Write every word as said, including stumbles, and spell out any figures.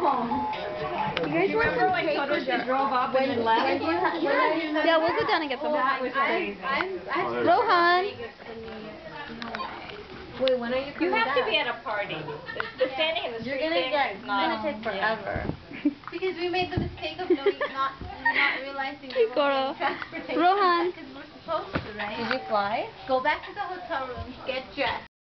You guys want Remember some when cake Toto or just drove up and then left? Yeah, we'll go down and get some. That was amazing. Rohan. Wait, when are you coming You have back? to be at a party. The, the standing in the street You're gonna thing get. is It's not. gonna take forever. Because we made the mistake of knowing, not not realizing we were Goro. getting transportation. Rohan. Because we're supposed to, right? Did you fly? Go back to the hotel room, get dressed.